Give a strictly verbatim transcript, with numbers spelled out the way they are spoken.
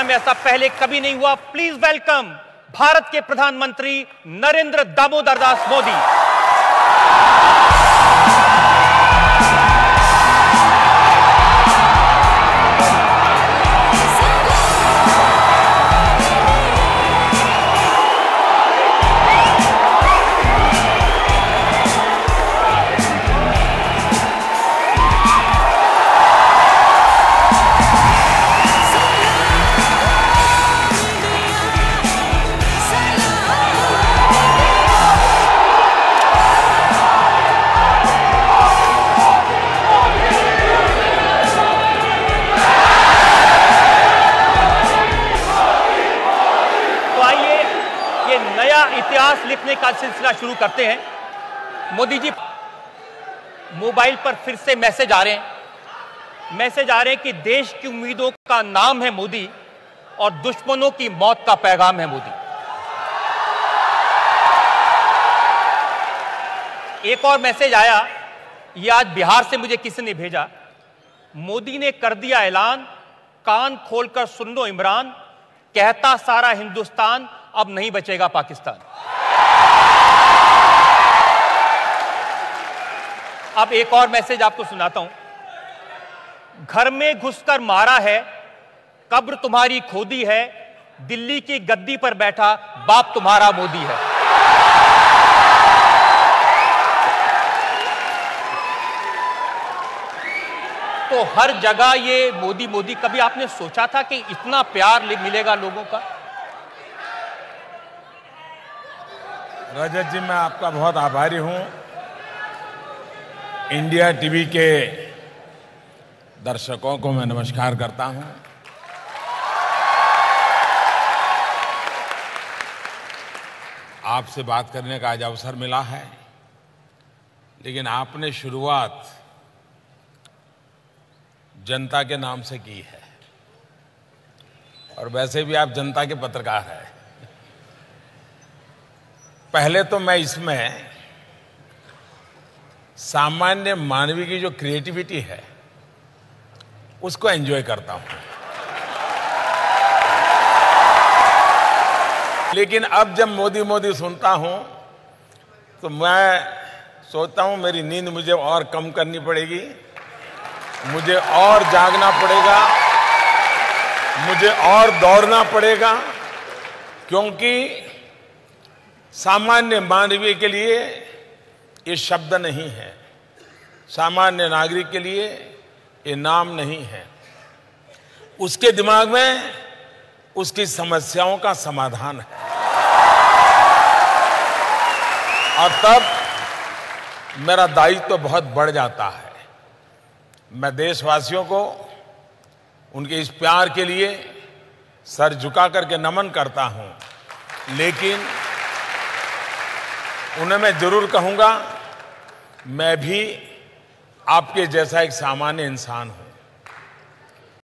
में ऐसा पहले कभी नहीं हुआ। प्लीज वेलकम भारत के प्रधानमंत्री नरेंद्र दामोदर दास मोदी। इतिहास लिखने का सिलसिला शुरू करते हैं। मोदी जी, मोबाइल पर फिर से मैसेज आ रहे हैं मैसेज आ रहे हैं कि देश की उम्मीदों का नाम है मोदी और दुश्मनों की मौत का पैगाम है मोदी। एक और मैसेज आया, ये आज बिहार से मुझे किसी ने भेजा। मोदी ने कर दिया ऐलान, कान खोलकर सुन लो इमरान, कहता सारा हिंदुस्तान अब नहीं बचेगा पाकिस्तान। अब एक और मैसेज आपको सुनाता हूं। घर में घुसकर मारा है, कब्र तुम्हारी खोदी है, दिल्ली की गद्दी पर बैठा बाप तुम्हारा मोदी है। तो हर जगह ये मोदी मोदी। कभी आपने सोचा था कि इतना प्यार मिलेगा लोगों का? रजत जी, मैं आपका बहुत आभारी हूं। इंडिया टीवी के दर्शकों को मैं नमस्कार करता हूं। आपसे बात करने का आज अवसर मिला है, लेकिन आपने शुरुआत जनता के नाम से की है और वैसे भी आप जनता के पत्रकार हैं। पहले तो मैं इसमें सामान्य मानवीय की जो क्रिएटिविटी है उसको एंजॉय करता हूं, लेकिन अब जब मोदी मोदी सुनता हूं तो मैं सोचता हूं मेरी नींद मुझे और कम करनी पड़ेगी, मुझे और जागना पड़ेगा, मुझे और दौड़ना पड़ेगा, क्योंकि सामान्य मानवीय के लिए ये शब्द नहीं है, सामान्य नागरिक के लिए ये नाम नहीं है। उसके दिमाग में उसकी समस्याओं का समाधान है और तब मेरा दायित्व तो बहुत बढ़ जाता है। मैं देशवासियों को उनके इस प्यार के लिए सर झुका करके नमन करता हूं, लेकिन उन्हें मैं जरूर कहूंगा, मैं भी आपके जैसा एक सामान्य इंसान हूं।